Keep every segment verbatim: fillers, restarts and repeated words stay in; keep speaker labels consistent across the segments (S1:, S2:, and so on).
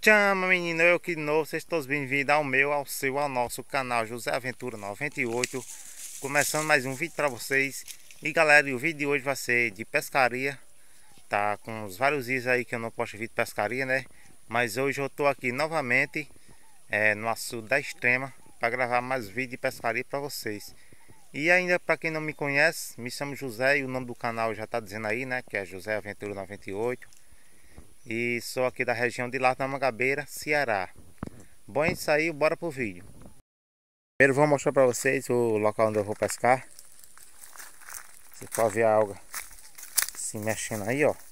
S1: Chama menino, eu que de novo, vocês todos bem-vindos ao meu, ao seu, ao nosso canal José Aventura noventa e oito. Começando mais um vídeo para vocês. E galera, o vídeo de hoje vai ser de pescaria. Tá com uns vários dias aí que eu não posto vídeo de pescaria, né? Mas hoje eu tô aqui novamente é, no açude da Extrema para gravar mais vídeo de pescaria para vocês. E ainda para quem não me conhece, me chamo José e o nome do canal já tá dizendo aí, né? Que é José Aventura noventa e oito. E sou aqui da região de Lar da Mangabeira, Ceará. Bom, é isso aí, bora pro vídeo. Primeiro vou mostrar para vocês o local onde eu vou pescar. Você pode ver a alga se mexendo aí, ó.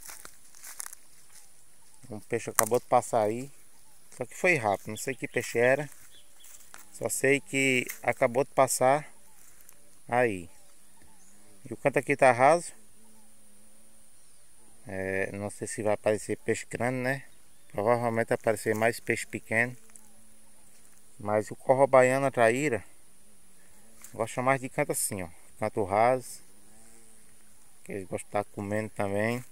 S1: Um peixe acabou de passar aí. Só que foi rápido, não sei que peixe era. Só sei que acabou de passar aí. E o canto aqui tá raso. É, não sei se vai aparecer peixe grande, né? Provavelmente vai aparecer mais peixe pequeno. Mas o corro baiano, a traíra, gosta mais de canto assim, ó. Canto raso. Que eles gostam de estar comendo também.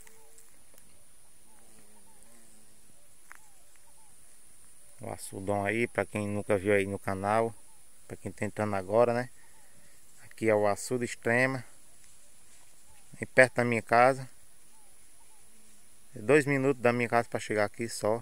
S1: O açudão aí, para quem nunca viu aí no canal. Para quem tá entrando agora, né? Aqui é o açude Extrema. Aí perto da minha casa. É dois minutos da minha casa para chegar aqui só.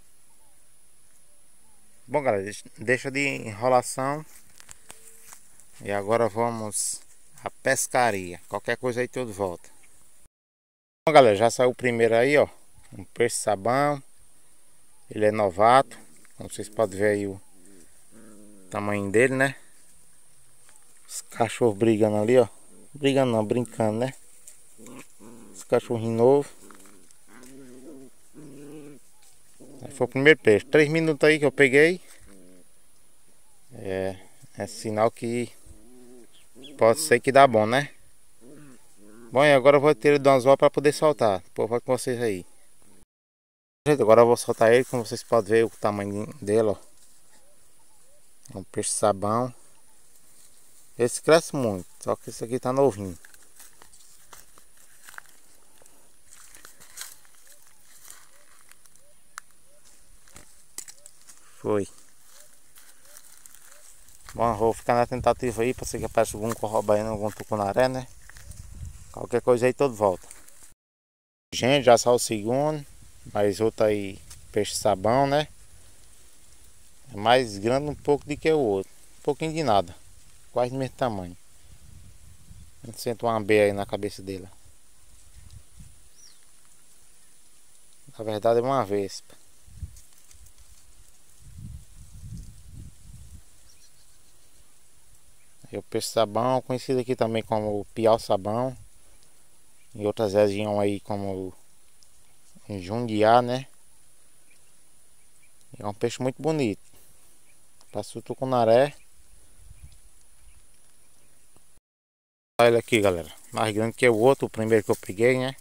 S1: Bom galera, deixa de enrolação. E agora vamos à pescaria. Qualquer coisa aí tudo volta. Bom galera, já saiu o primeiro aí, ó. Um peixe sabão. Ele é novato. Como vocês podem ver aí o tamanho dele, né? Os cachorros brigando ali, ó. Brigando não, brincando, né? Os cachorrinhos novos. Aí foi o primeiro peixe. Três minutos aí que eu peguei. É, é sinal que pode ser que dá bom, né? Bom, e agora eu vou ter ele de umas voltas para poder soltar. Depois eu volto com vocês aí. Agora eu vou soltar ele, como vocês podem ver o tamanho dele, ó. É um peixe sabão. Esse cresce muito, só que esse aqui tá novinho. Foi. Bom, vou ficar na tentativa aí, para ser que apareça algum corral baiano, algum tucunaré, né? Qualquer coisa aí, todo volta. Gente, já saiu o segundo. Mais outro aí, peixe sabão, né? É mais grande um pouco do que o outro. Um pouquinho de nada. Quase do mesmo tamanho. A gente senta uma abelha aí na cabeça dele. Na verdade é uma vespa. E o peixe sabão, conhecido aqui também como piau sabão. Em outras regiões aí como em Jundiá, né? É um peixe muito bonito. Passa o tucunaré. Olha ele aqui, galera. Mais grande que o outro, o primeiro que eu peguei, né?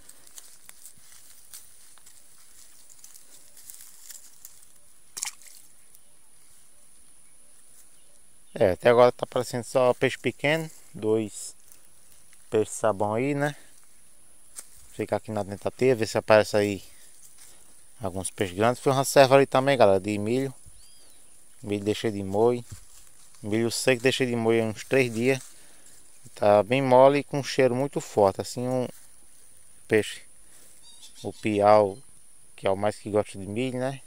S1: É, até agora tá aparecendo só peixe pequeno. Dois peixes sabão aí, né? Fica aqui na tentativa, ver se aparece aí alguns peixes grandes. Foi uma serva ali também, galera, de milho. Milho deixei de moer. Milho seco deixei de moer uns três dias. Tá bem mole e com um cheiro muito forte. Assim um peixe. O piau, que é o mais que gosta de milho, né?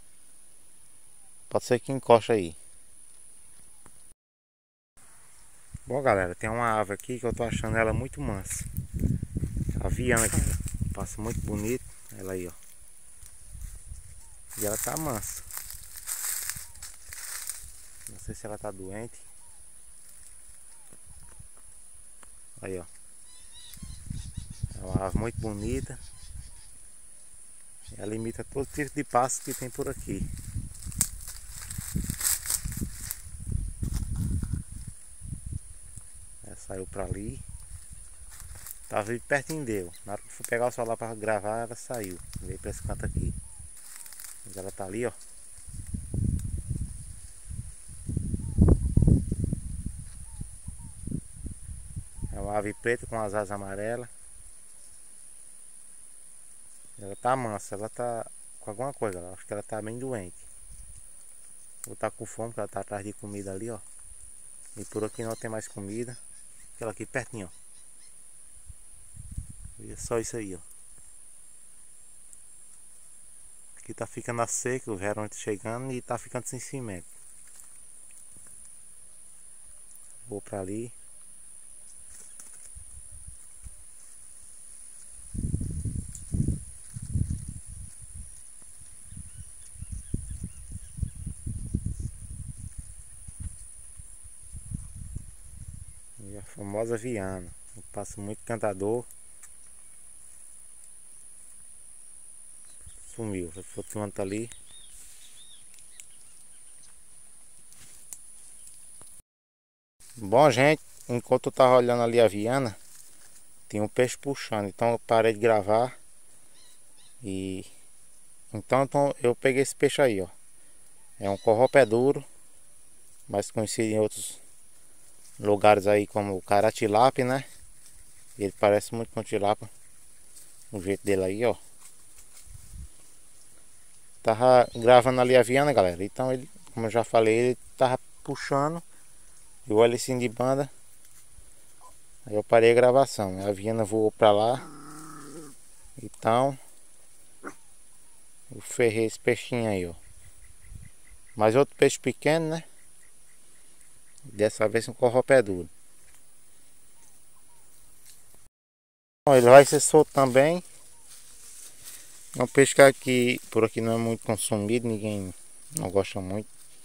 S1: Pode ser que encoste aí. Bom galera, tem uma ave aqui que eu tô achando ela muito mansa. A viana aqui. Passa muito bonito. Ela aí, ó. E ela tá mansa. Não sei se ela tá doente. Aí, ó. É uma ave muito bonita. Ela imita todo tipo de pássaro que tem por aqui. Ela saiu pra ali. Tava ali pertinho dele. Na hora que eu fui pegar o celular pra gravar, ela saiu. Veio pra esse canto aqui. Mas ela tá ali, ó. É uma ave preta com as asas amarelas. Ela tá mansa, ela tá com alguma coisa, galera. Acho que ela tá bem doente. Ou tá com fome, porque ela tá atrás de comida ali, ó. E por aqui não tem mais comida. Aquela aqui pertinho, ó. E é só isso aí, ó. Aqui tá ficando a seca, o verão tá chegando e tá ficando sem cimento. Vou pra ali. E a famosa Viana. Eu passo muito cantador. Sumiu, foi flutuando ali. Bom, gente, enquanto eu tava olhando ali a Viana, tinha um peixe puxando, então eu parei de gravar. E então, então eu peguei esse peixe aí, ó. É um corrópio duro, mais conhecido em outros lugares aí como o caratilápia, né? Ele parece muito com tilápia, o jeito dele aí, ó. Tava gravando ali a Viana, galera. Então ele, como eu já falei, ele tava puxando. E o hélice de banda. Aí eu parei a gravação. A Viana voou pra lá. Então eu ferrei esse peixinho aí, ó. Mais outro peixe pequeno, né? Dessa vez um corrópio duro. Bom, ele vai ser solto também. É um peixe que aqui, por aqui não é muito consumido, ninguém não gosta muito.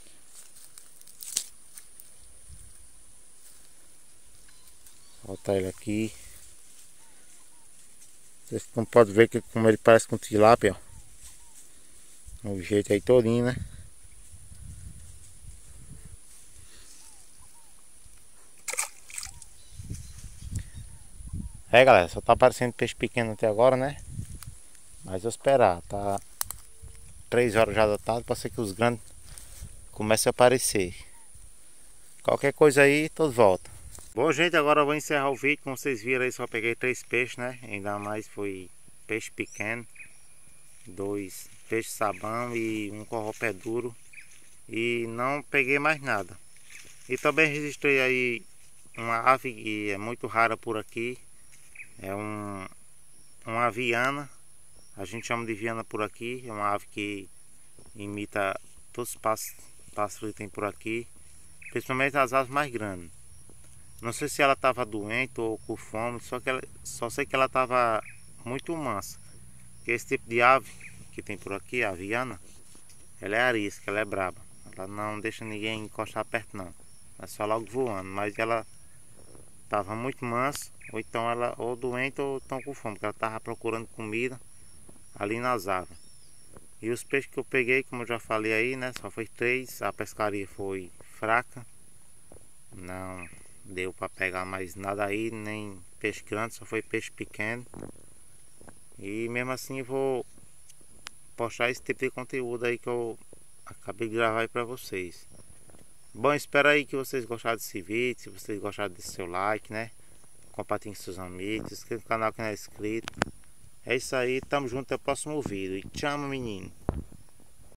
S1: Vou botar ele aqui. Vocês não podem ver que como ele parece com tilápia, ó. O jeito aí todinho, né? É, galera, só tá aparecendo peixe pequeno até agora, né? Mas eu esperar, tá três horas já da tarde, pode ser que os grandes comecem a aparecer. Qualquer coisa aí, todos voltam. Bom, gente, agora eu vou encerrar o vídeo. Como vocês viram aí, só peguei três peixes, né? Ainda mais foi peixe pequeno, dois peixes sabão e um corrópio duro. E não peguei mais nada. E também registrei aí uma ave que é muito rara por aqui. É um, uma viana. A gente chama de viana por aqui. É uma ave que imita todos os pássaros, pássaros que tem por aqui, principalmente as aves mais grandes. Não sei se ela estava doente ou com fome, só que ela, só sei que ela estava muito mansa. Porque esse tipo de ave que tem por aqui, a viana, ela é arisca, ela é braba. Ela não deixa ninguém encostar perto não. É só logo voando, mas ela estava muito mansa, ou então ela ou doente ou tão com fome, porque ela estava procurando comida ali nas árvores. E os peixes que eu peguei, como eu já falei aí, né? Só foi três. A pescaria foi fraca. Não deu para pegar mais nada aí, nem peixe grande, só foi peixe pequeno. E mesmo assim eu vou postar esse tipo de conteúdo aí que eu acabei de gravar aí para vocês. Bom, espero aí que vocês gostaram desse vídeo. Se vocês gostaram, deixe seu like, né? Compartilhe com seus amigos, se inscreva no canal que não é inscrito. É isso aí, tamo junto até o próximo vídeo. E tchau, menino.